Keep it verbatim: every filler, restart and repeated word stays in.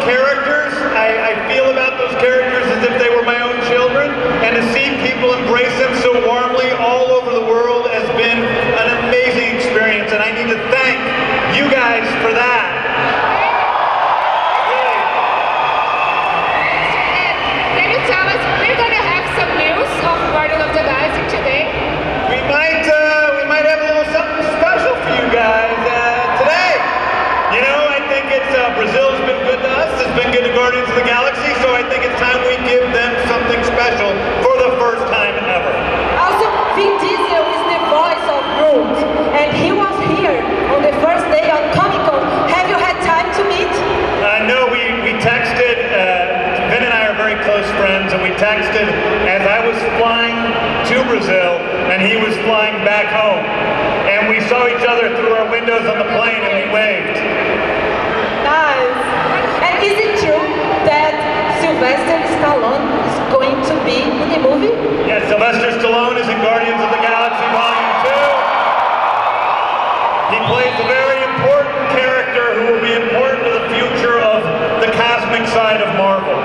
characters, I, I feel about those characters as if they were my own children, and to see people embrace them so warmly all over the world has been an amazing experience, and I need to thank you guys for that. Can you tell us, we're going to have some news of Guardians of the Galaxy today? We might, uh, we might have a little something special for you guys uh, today. You know, I think it's, uh, Brazil's been good to us, it's been good to Guardians of the Galaxy, so I think it's time we give them something special for the first time ever. Also, Vin Diesel is the voice of Groot, and he was here on the first day on Comic-Con. Have you had time to meet? I uh, know we, we texted, uh, Vin and I are very close friends, and we texted as I was flying to Brazil, and he was flying back home. And we saw each other through our windows on the plane, and we waved. Nice. And is it true that Sylvester Stallone is going to be in the movie? Yes, Sylvester Stallone is in Guardians of the Galaxy Volume two. He plays a very important character who will be important to the future of the cosmic side of Marvel.